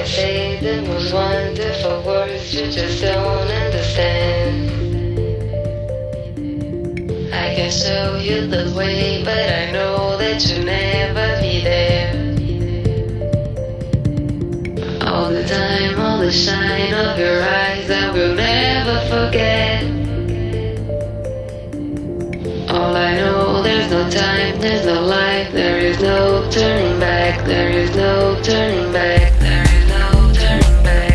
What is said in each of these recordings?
can say the most wonderful words, you just don't understand. I can show you the way, but I know that you'll never be there. All the time, all the shine of your eyes, I will never forget. All I know, there's no time, there's no life, there is no turning back, there is no turning back, there is no turning back.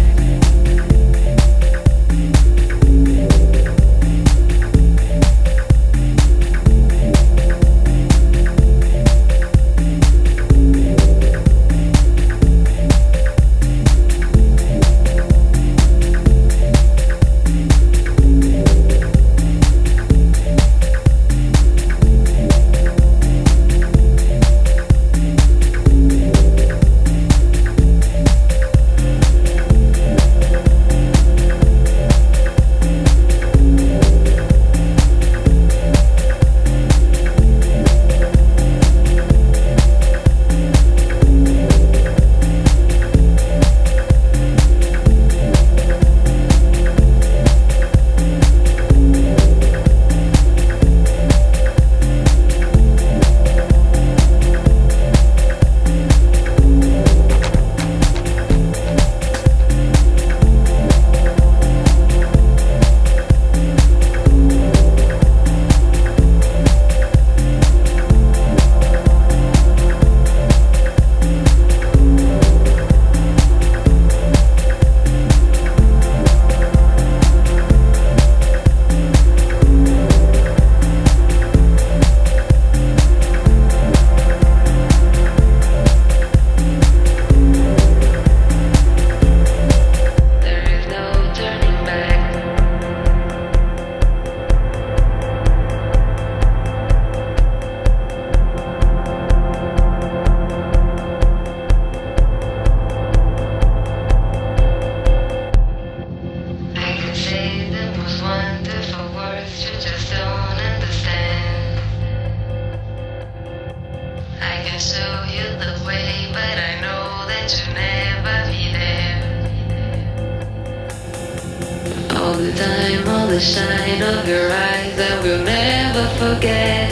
All the time, all the shine of your eyes, I will never forget.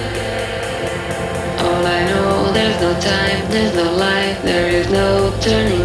All I know, there's no time, there's no life, there is no turning